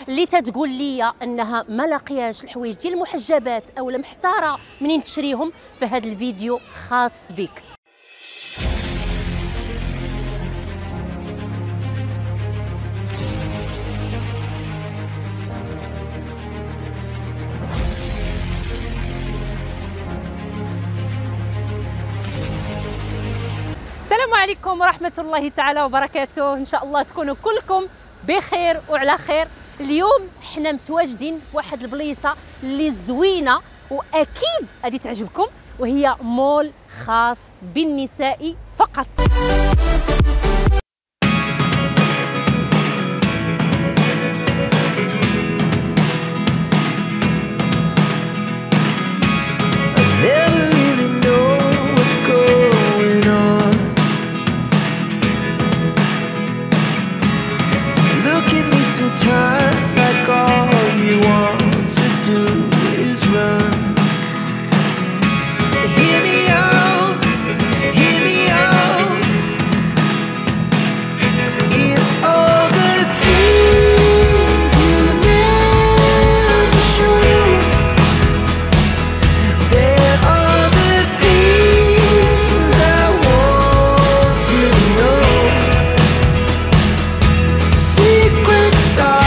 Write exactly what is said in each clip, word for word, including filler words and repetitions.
اللي تتقول لي انها ما لاقياش الحوايج ديال المحجبات اولا محتاره منين تشريهم، فهذا الفيديو خاص بك. السلام عليكم ورحمة الله تعالى وبركاته، إن شاء الله تكونوا كلكم بخير وعلى خير. اليوم حنا متواجدين في واحد البليصة اللي زوينة وأكيد غادي تعجبكم، وهي مول خاص بالنساء فقط. Sometimes like all you want to do is run. Hear me out, hear me out. It's all the things you never show. There are the things I want to know. Secrets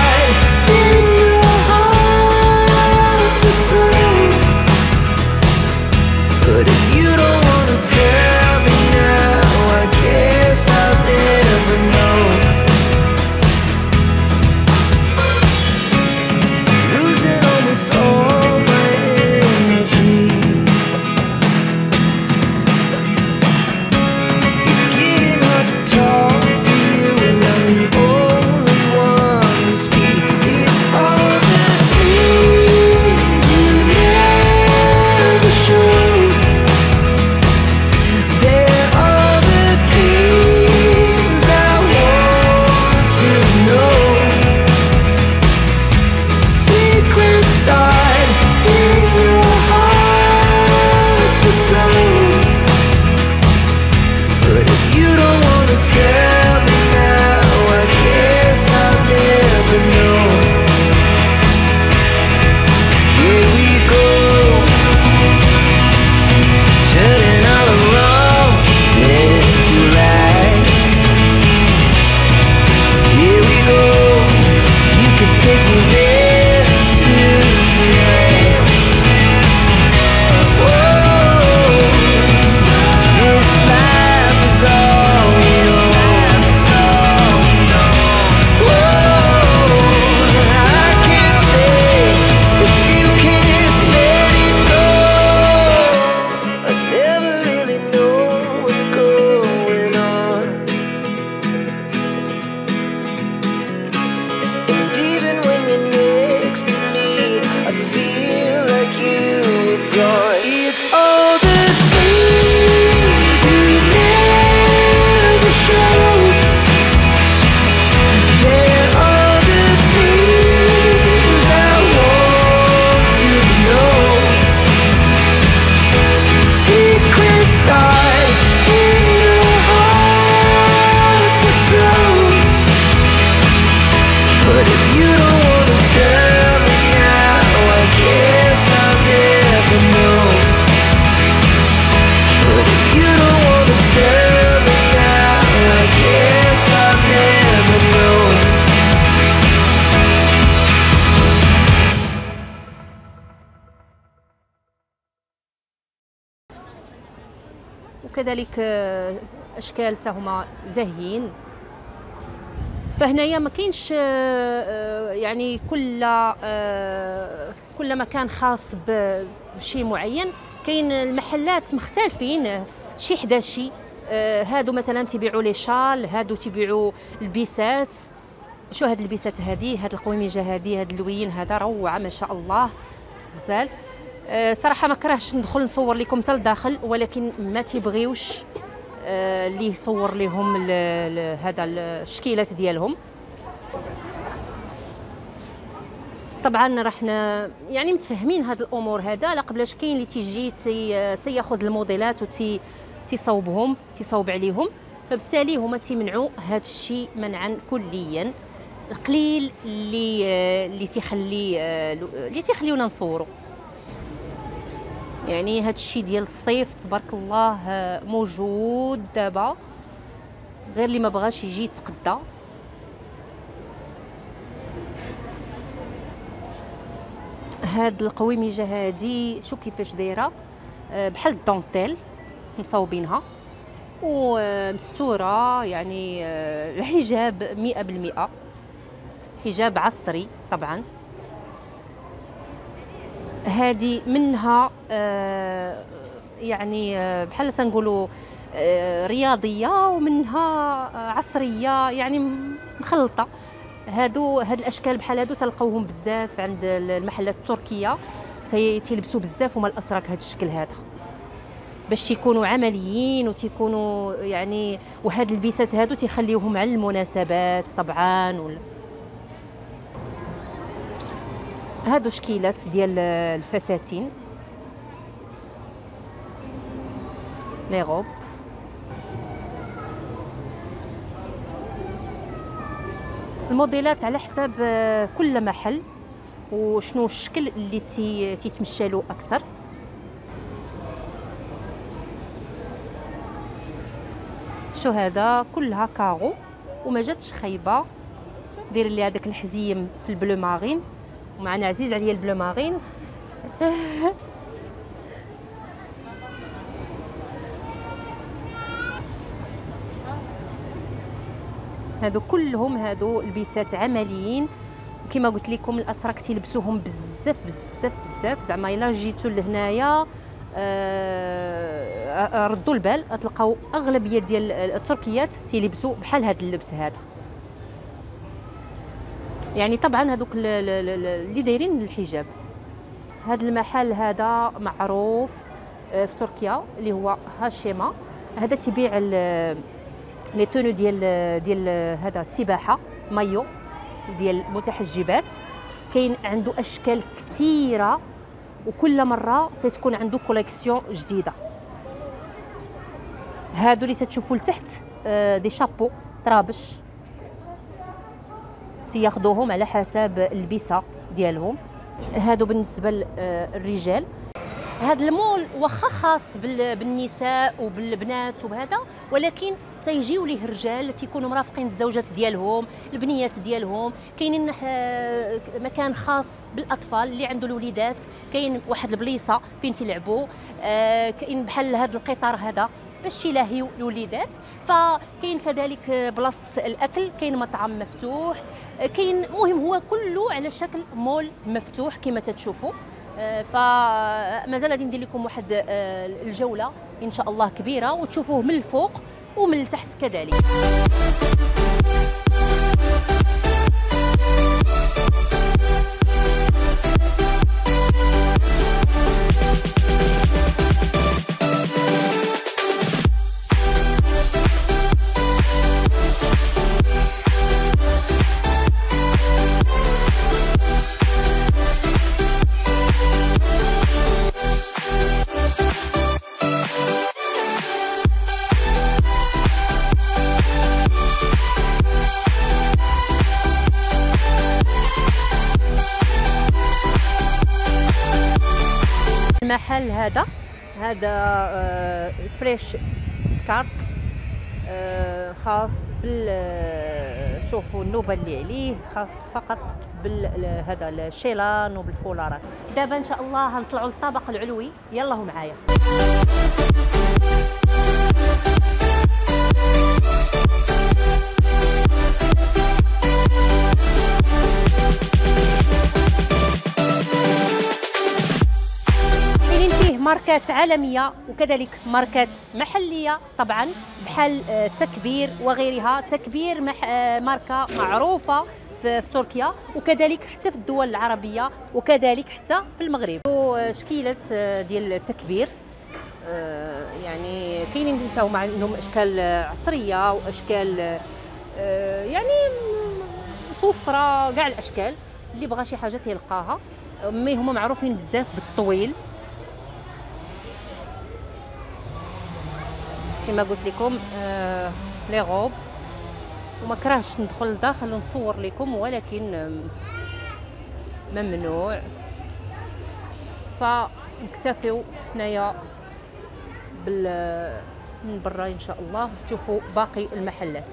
وكذلك اشكال حتى هما زاهيين. فهنايا ما كاينش يعني كل كل مكان خاص بشيء معين، كاين المحلات مختلفين شي حدا شي. هادو مثلا تيبيعوا لي شال، هادو تيبيعوا البيسات. شو هاد البيسات هادي، هاد القويميجه هادي، هاد اللوين هذا روعه ما شاء الله غزال. صراحه ما كرهتش ندخل نصور لكم حتى لداخل، ولكن ما تيبغيوش اللي يصور لهم هذا الشكيلات ديالهم. طبعا راحنا يعني متفاهمين هاد الامور هذا، لا قبلاش كاين اللي تيجي تي تياخذ الموديلات وتي تيصوبهم تيصوب عليهم، فبالتالي هما تيمنعوا هذا الشيء منعا كليا. القليل اللي اللي تيخلي اللي تيخليونا نصوروا. يعني هذا الشيء ديال الصيف تبارك الله موجود دابا، غير اللي ما بغاش يجي يتقدى. هاد القويمجه هادي شو كيفاش دايره، بحال الدونتيل مصوبينها ومستوره، يعني الحجاب مئة بالمئة حجاب عصري طبعا. هذه منها يعني بحال تنقولوا رياضيه ومنها عصريه، يعني مخلطه. هادو هاد الاشكال بحال هادو تلقاوهم بزاف عند المحلات التركيه، تيلبسوا بزاف هما الاتراك هاد الشكل هذا باش تيكونوا عمليين وتيكونوا يعني. وهاد البيسات هادو تيخليوهم على المناسبات طبعا. ولا هادو شكيلات ديال الفساتين لي غوب. الموديلات على حساب كل محل وشنو الشكل اللي تيتمشى له اكثر. شو هذا كلها كاغو وما جاتش خايبه. دير لي هذاك الحزيم في البلو مارين، ومعنا عزيز عليا البلو مارين. هادو كلهم هادو البيسات عمليين، وكما قلت لكم الاتراك تيلبسوهم بزاف بزاف بزاف. زعما الا جيتو لهنايا آه ردوا البال، تلقاو اغلبيه ديال التركيات تيلبسوا بحال هذا اللبس هذا. يعني طبعا هذوك اللي دايرين الحجاب. هذا المحل هذا معروف في تركيا اللي هو هاشيما. هذا تيبيع لي تونو ديال ديال هذا السباحه، مايو ديال المتحجبات. كاين عنده اشكال كثيره وكل مره تتكون عنده كوليكسيون جديده. هادو اللي تتشوفوا لتحت دي شابو طرابش، تياخذوهم على حسب البسه ديالهم. هادو بالنسبه للرجال. هذا المول واخا خاص بالنساء وبالبنات وبهذا، ولكن تيجيو ليه الرجال تيكونوا مرافقين الزوجات ديالهم، البنيات ديالهم. كاينين مكان خاص بالاطفال اللي عنده الوليدات، كاين واحد البليصه فين تيلعبوا. كاين بحال هذا القطار هذا باش تيلاهيو الوليدات. فكاين كذلك بلاصه الاكل، كاين مطعم مفتوح، كاين مهم هو كله على شكل مول مفتوح كما تتشوفوا. فمازال غادي ندير لكم واحد الجوله ان شاء الله كبيره وتشوفوه من الفوق ومن التحت كذلك. المحل هذا هذا فريش سكارفز، خاص بال شوفوا النوبه اللي عليه، خاص فقط بال هذا الشيلان وبالفولارات. دابا ان شاء الله غنطلعوا للطابق العلوي، يلا هو معايا. ماركات عالميه وكذلك ماركات محليه طبعا، بحال تكبير وغيرها. تكبير ماركه معروفه في تركيا وكذلك حتى في الدول العربيه وكذلك حتى في المغرب. شكيله ديال تكبير، يعني كاينين حتى هما عندهم اشكال عصريه واشكال يعني متوفره كاع الاشكال. اللي بغى شي حاجه تيلقاها. مي هما معروفين بزاف بالطويل كما قلت لكم. آه لي غوب وما كرهتش ندخل لداخل ونصور لكم، ولكن ممنوع، فنكتفيو هنايا بال من برا ان شاء الله تشوفوا باقي المحلات.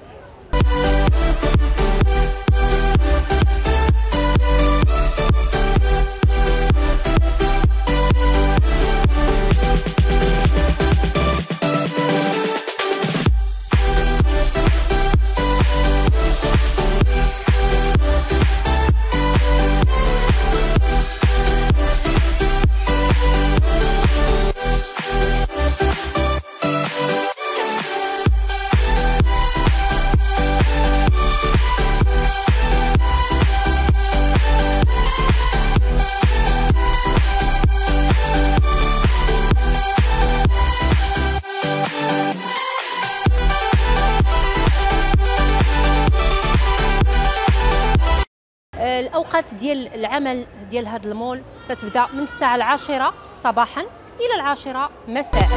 الأوقات ديال العمل ديال هذا المول تتبدا من الساعة العاشرة صباحا إلى العاشرة مساء.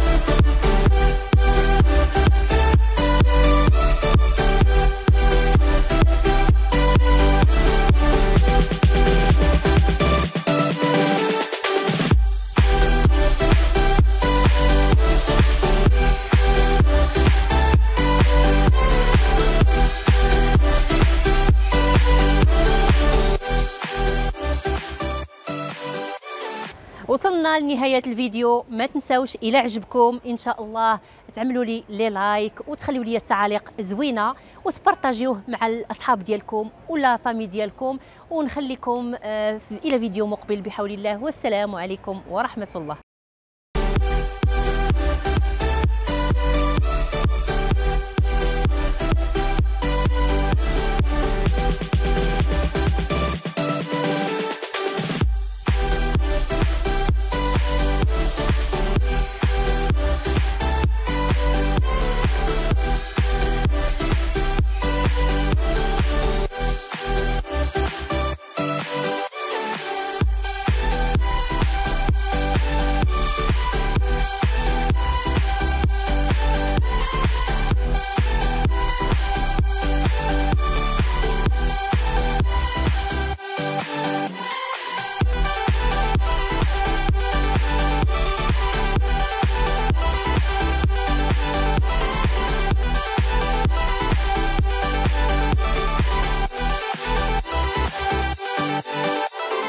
وصلنا لنهاية الفيديو. ما تنساوش إلى عجبكم إن شاء الله تعملوا لي لي لايك وتخليوا لي التعاليق زوينة وتبارطاجيوه مع الأصحاب ديالكم ولا فامي ديالكم، ونخليكم إلى فيديو مقبل بحول الله، والسلام عليكم ورحمة الله.